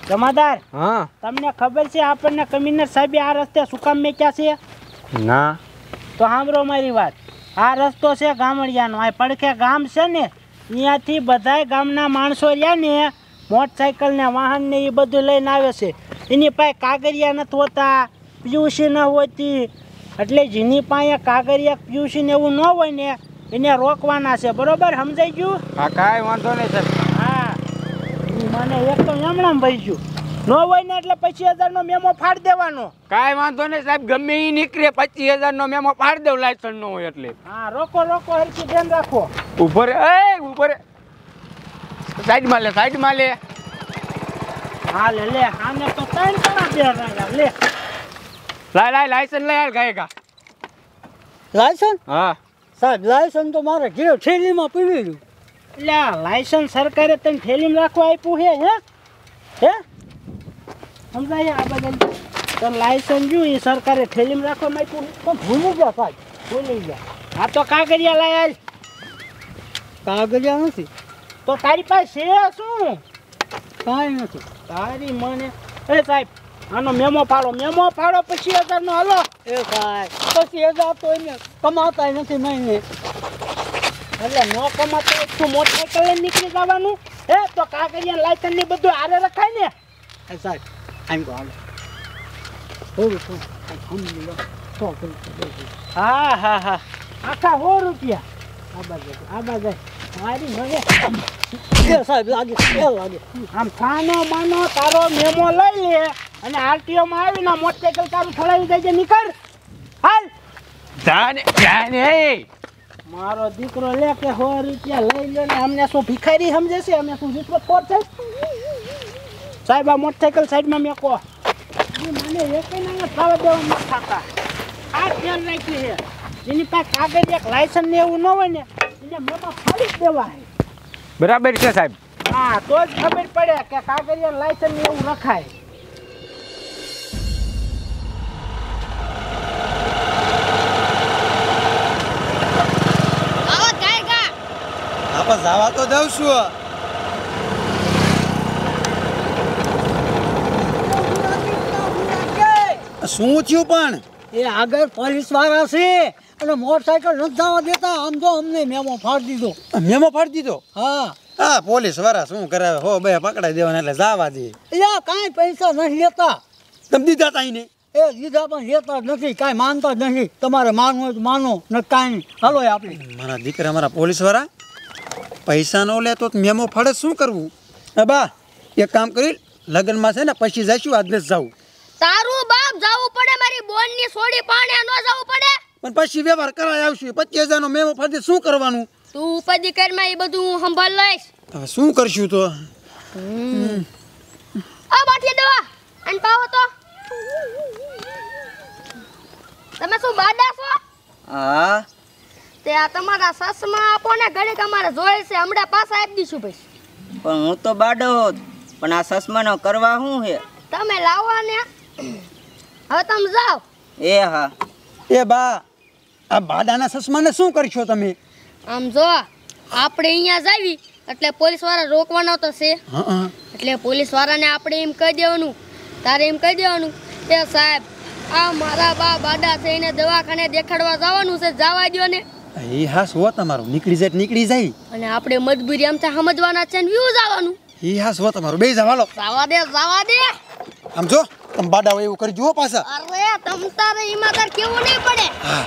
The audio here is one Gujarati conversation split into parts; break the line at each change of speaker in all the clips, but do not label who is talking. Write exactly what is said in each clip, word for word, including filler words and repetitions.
જમાદાર
હા
તમને ખબર છે આપણને કમિશનર સાહેબ આ રસ્તે શું કામ મેક્યા છે?
ના
તો સાંભળો મારી વાત. આ રસ્તો છે ગામડિયાનો. આ પડખે ગામ છે ને, અહીંયાથી બધાય ગામના માણસો રહ્યા ને મોટરસાઇકલ ને વાહન ને એ બધું લઈને આવે છે. એની પાસે કાગળિયા નથી હોતા, પીયુસી ન હોતી, એટલે જેની પાસે કાગળિયા પીયુસી ને એવું ન હોય ને એને રોકવાના છે. બરોબર સમજાઈ ગયું?
હા કાંઈ વાંધો નહીં સાહેબ.
હા મને એક તો એમણામ ભાઈ ગયું ન હોય ને એટલે પચીસ હજાર નો મેમો ફાડી દેવાનો.
કાંઈ વાંધો નહીં સાહેબ, ગમે એ નીકળે પચીસ હજાર નો મેમો પાડી દેવ લાયસન્સ નો હોય એટલે.
હા રોકો રોકો હરખી ધ્યાન રાખો.
ઉભો રે એ ઉભો રે, સાઈડમાં લે સાઈડમાં લે.
હા લે લે આને તો ત્રણ કણા બે રહ્યા લે.
લાય લાય લાયસન્સ લઈ હાલ ગાયકા.
લાયસન્સ?
હા
સાહેબ લાયસન્સ તો મારે ઘેર થેલીમાં પડી રહ્યું.
એટલે લાયસન્સ સરકારે તને થેલીમાં રાખવા આપ્યું હે હે હે સમજાય? આ બધા તો લાયસન્સ જો એ સરકારે થેલીમાં રાખવામાં આપ્યું
તો ભૂલી ગયા સાહેબ.
ભૂલી ગયા. હા તો કાગળિયા લઈ આલ.
કાગળિયા નથી
તો તારી પાસે છે શું?
કાંઈ નથી.
તારી મને એ સાહેબ આનો મેમો ફાડો, મેમો ફાડો પછી હજાર નો હલો.
એ સાહેબ પછી હજાર તો એને કમાતા નથી મહિને.
એટલે નો કમાતો હોય તું મોટરસાઇકલ લઈને નીકળી જવાનું હે? તો કાગળિયા લાયસન્સ ને બધું હારે રખાય ને.
એ સાહેબ આમ કહો હાલો થોડું થોડું સમજી લો. સો
હા હા હા આખા સો રૂપિયા. આ બાજુ આ બાજુ મારી મને
એ સાહેબ લાગે એ લાગે.
આમ ખાનો માનો તારો મેમો લઈ લે અને આરટીઓ માં આવીને મોટરસાઇકલ તારું થોડાવી દેજે. નીકળ હાલ.
જાને જાને
મારો દીકરો લે કે સો રૂપિયા લઈ લે ને અમને શું ભિખારી સમજે છે? અમે શું વિશ્વ કોર છે? સાહેબ આ મોટરસાઇકલ સાઈડમાં મેકો. મને એક ના થવા દેવા ન થતા. આ ધ્યાન રાખ્યું છે. જેની પાસે કાગળ એક લાયસન્સ ને એવું ન હોય ને એને મેમો ફાડી દેવા.
બરાબર છે સાહેબ.
હા તો જ ખબર પડે કે કાગળિયા લાયસન્સ ને એવું રખાય.
આપણે જવા તો દઉં છું. શું થયું પણ?
એ આગળ પોલીસ વાળા છે અને મોટરસાયકલ નથી જવા દેતા. આમ તો અમને મેમો ફાડી દીધો.
મેમો ફાડી દીધો?
હા
હા પોલીસ વાળા શું કરાવે? હો બે પકડાઈ દેવાના એટલે જવા દે.
એટલે કાંઈ પૈસા નથી લેતા.
તમે દીધા તા ને?
એ દીધા પણ લેતા જ નથી, કાંઈ માનતા જ નથી. તમારે માનવું હોય તો માનો ન કાંઈ નહીં. હાલો આપણે.
મારા દીકરા મારા પોલીસ વાળા પૈસા નો લે તો મેમો ફાડે શું કરવું? હા બા એક કામ કરી લગ્નમાં છે ને પછી જઈશું. આજ નથી જવું.
તારું બાપ જાવું પડે, મારી બોન ની સોડી પાણે ન જાવું પડે.
પણ પછી વ્યવહાર કરાય આવશું. પચીસ હજાર નો મેમો ફાડે શું કરવાનું?
તું ઉપાધિ કરમાં એ બધું હું સંભાળ લઈશ.
હવે શું કરશું તો?
આ બાટલી દવા અને પાવો તો. તમે શું બાડા છો?
હા
તે આ તમારા સસમાં આપો ને ઘડીક અમારે જોઈ છે. હમણાં પાછા આપી દઈશું ભાઈ.
પણ હું તો બાડો હોત, પણ આ સસમાનો કરવા શું છે?
તમે લાવો ને હવે તમે જાઓ.
એ હા
એ બા આ બાડાના સસમાને શું કરશો તમે?
આમ જો આપણે અહીંયા જાવી એટલે પોલીસ વાળા રોકવાનો તો છે.
હા
એટલે પોલીસ વાળાને આપણે એમ કહી દેવાનું, તારે એમ કહી દેવાનું કે સાહેબ આ મારા બા બાડા છે એને દવાખાને દેખાડવા જવાનું છે, જવા દો ને.
એ હા શું તમારું નીકળી જાય નીકળી જાય.
અને આપણે મજબૂરી આમ થાય સમજવાના છે ને વ્યૂ જવાનું.
એ હા શું તમારું બે જવાલો.
જવા દે જવા દે.
આમ જો તમે બાડા હોય એવું કરજો હો પાછા.
અરે તમ તારે ઈમાં તાર કેવું નહીં પડે.
હા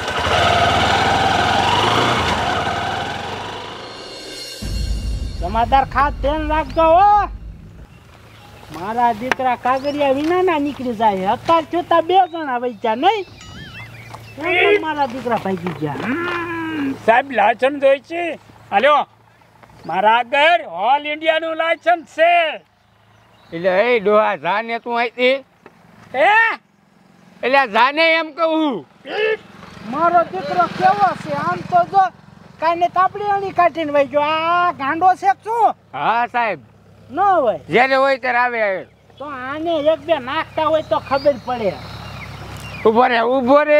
જમાદાર ખાસ ધ્યાન રાખજો હો. મારા દીકરા કાગળિયા વિના ના નીકળી જાય. અત્યાર જોતા બે જણા વૈચા નહીં. મારા દીકરા ભાગી ગયા.
સાહેબ લાયસન્સ હોય છે. હાલો મારા આગળ ઓલ ઇન્ડિયાનું લાયસન્સ છે. એટલે એ ડોહા જાને તું અહીંથી એ એટલે જાને એમ કહું.
મારો દીકરો કેવો છે આમ તો જો કાઈને તાપડી અણી કાઢીને વહી ગયો. આ ગાંડો છે શું?
હા સાહેબ
ન હોય
જ્યારે હોય ત્યારે આવે.
તો આને એક બે નાખતા હોય તો ખબર પડે.
ઉભો રે ઉભો રે.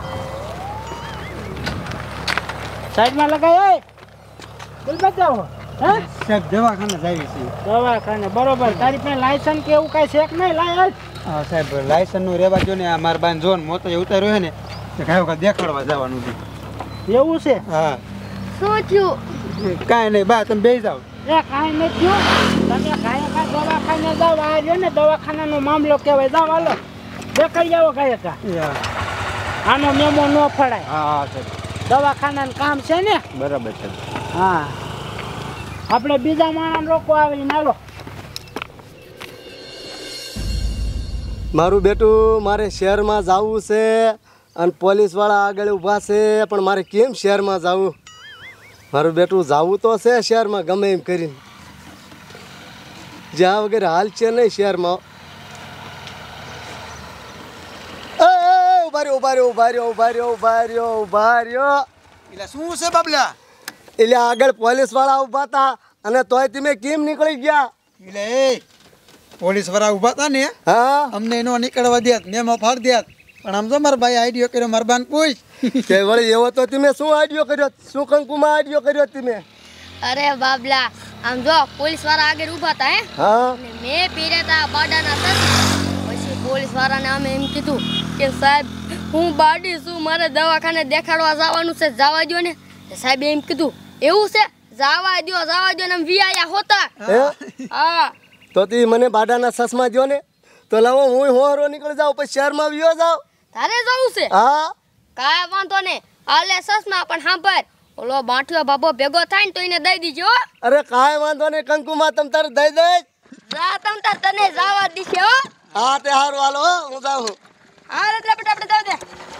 સાઈડમાં લગાય. બોલ બતાવો. હે
સાહેબ દવાખાને જાવી છે
દવાખાને બરોબર તારી પાસે લાયસન્સ કે એવું કાંઈ છે કે નહીં લાય હાલ.
હા સાહેબ લાયસન્સ નું રેવા જો ને આ મારા બાન જોન મોતો ઉતાર્યો હે ને તો કાંઈ વખત દેખાડવા જવાનું છે.
એવું છે
હા
શું થયું
કાંઈ નહીં બા તમે બેસી જાઓ.
એ કાંઈ નથી થયું તમે કાંઈ કાંઈ દવાખાને જાઓ આ રહ્યો ને દવાખાનાનો મામલો કહેવાય જાઓ હાલો દેખાડી આવો કાંઈ કા
હા
આનો મેમો ન ફળાય
હા સાહેબ
દવાખાનાનું કામ છે ને
બરાબર છે.
હા આપણે બીજા માણસ રોકો આવીને હાલો.
મારું બેટું મારે શહેરમાં જવું છે અને પોલીસવાળા આગળ ઊભા છે પણ મારે કેમ શહેરમાં જવું મારું બેટું જવું તો છે શહેરમાં ગમે એમ કરીને જ્યાં વગેરે હાલ છે નહીં શહેરમાં એ ઉભા રહ્યો ઉભા રહ્યો ઉભા રહ્યો ઉભા રહ્યો ઉભા રહ્યો ઉભા રહ્યો
એટલે શું છે બાબલા
એટલે આગળ પોલીસવાળા ઊભા હતા અને તોય તમે કેમ નીકળી ગયા
એટલે એ પોલીસ વાળા ઊભા હતા ને
હા
અમને એનો નીકળવા દેત મેમો ફાડ દેત પણ આમ તો મારા ભાઈ આઈડિયો કર્યો મારા બાન પૂછ
કે વળી એવો તો તમે શું આઈડિયો કર્યો શું કંકુમાં આઈડિયો કર્યો તમે
અરે બાબલા આમ જો પોલીસ વાળા આગળ ઊભા હતા હે
હા
અને મેં પહેર્યા હતા બાડાના સર પછી પોલીસ વાળાને અમે એમ કીધું કે સાહેબ હું બાડી છું મારે દવાખાને દેખાડવા જવાનું છે જવા દો ને સાહેબ એમ કીધું એવું છે જવા દો જવા દો ને આમ વિયાયા હોતા
હે
હા
તો તી મને બાડાના સસમાં જો ને તો લાવો હું હોરો નીકળી જાઉં પછી શહેરમાં વિયો જાઉં
તારે જવું છે
હા
કાંઈ વાંધો ને આલે સસમાં પણ સાંભળ ઓલો બાંઠિયો બાબો ભેગો થાય ને તો એને દઈ દીજો હો.
અરે કાંઈ વાંધો નહીં કંકુમાં તમ તારે દઈ દઈ
જા તમ તાર તને જવા દીશે હો
હા તે હારું હાલો હો, હું જાઉં
હા એટલે આપણે આપણે જાવ દે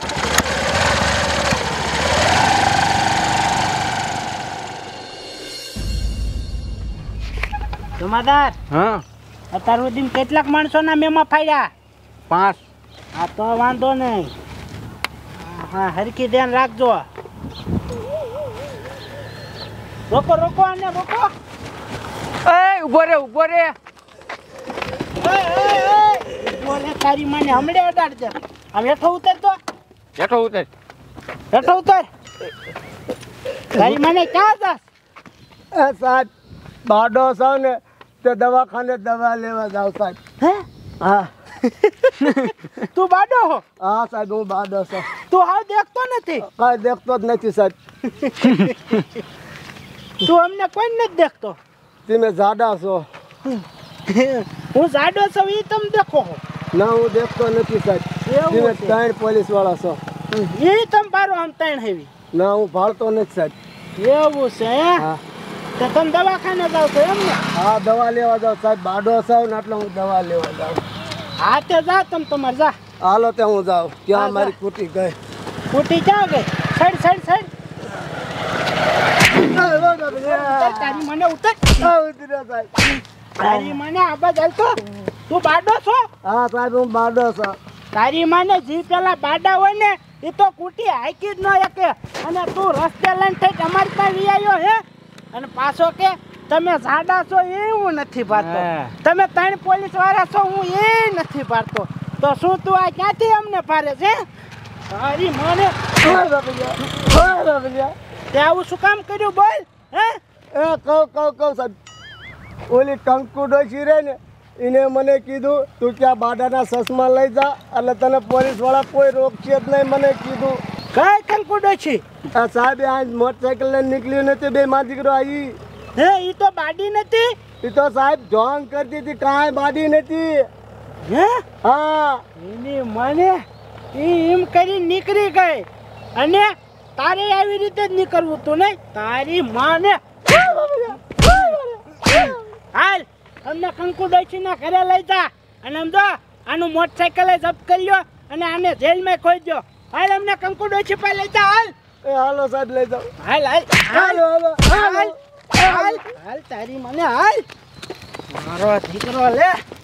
જમાદાર
હા
અત્યાર સુધી કેટલાક માણસોના મેમો ફાડ્યા
પાંચ
હા તો વાંધો નહીં હા હરખી ધ્યાન રાખજો રોકો રોકો આને રોકો
એ ઉભો રે ઉભો રે
એ, એ, એ, બોલે તારી માને હમણે અડાડજે આમ હેઠો ઉતર તો
હેઠો ઉતર
હેઠો ઉતર તારી માને ક્યાં જાસ
એ સાહેબ બાડો છો ને તે દવાખાને દવા લેવા જાવ સાહેબ
હે
હા
તું બાડો હો
હા સાહેબ હું બાડો છું
તું હાવ દેખતો નથી
કાંઈ દેખતો જ નથી સાહેબ
તું અમને કોઈ નથી દેખતો
તમે જાડા છો
હું જાડો છું એ તમે દેખો હો
ના હું દેખતો નથી સાહેબ
એવું
તમે
છે.
ત્રણ પોલીસ વાળા છો
એ તમે બારો આમ ત્રણ હેવી
ના હું ભાળતો નથી સાહેબ
એવું છે હે
હા
તો તમે દવાખાને જાવ છો એમ ને
હા દવા લેવા જાવ સાહેબ બાડો છો ને એટલે હું દવા લેવા જાઉં
હા તે જા તમે તમારે જા
હાલો તે હું જાઉં
હા,
ક્યાં
જા.
મારી કુટી ગઈ
ઉઠી ક્યાં ગઈ સાઈડ સાઈડ સાઈડ ઉતર, તારી મને ઉતર તારી મને આ બાજુ હાલ તો તું બાડો છો
હા સાહેબ હું બાડો છું
તારી માને જી પેલા બાડા હોય ને એ તો કુટી હાકી જ ન શકે અને તું રસ્તે લઈને થઈ અમારી પાસે વી આવ્યો હે અને પાછો કે તમે જાડા છો એ હું નથી પાડતો
હા.
તમે ત્રણ પોલીસ વાળા છો હું એ નથી પાડતો તો શું તું આ ક્યાંથી અમને પાડે છે તારી મને તે આવું શું કામ કર્યું બોલ હે
એ કહું કહું કહું સાહેબ ઓલી કંકુ ડોશી રે ને એને મને કીધું તું ક્યાં બાડાના સસમાં લઈ જા એટલે તને પોલીસ વાળા કોઈ રોકશે જ નહીં મને કીધું
કઈ કંકુડો છે
આ સાહેબે આ મોટરસાઇકલ લઈને નીકળ્યું નથી બે માં દીકરો આવી
હે ઈ તો બાડી નથી
એ તો સાહેબ જોંગ કરતી હતી કાંઈ બાડી નથી
હે
હા
એની મને ઈ એમ કરી નીકળી ગઈ અને તારે આવી રીતે જ નીકળવું તું નહીં તારી માને હાલ અમને કંકુ ડોશીના ઘરે લઈ જા અને સમજો આનું મોટરસાઇકલ જપ્ત કરી લ્યો અને આને જેલમાં ખોઈ દો હાલ અમને કંકુ ડોશી પાસે લઈ જા હાલ
એ હાલો સાહેબ લઈ જાઓ
હાલ હાલ
હાલો હાલો
હાલ હાલ હાલ તારી મને હાલ મારો દીકરો લે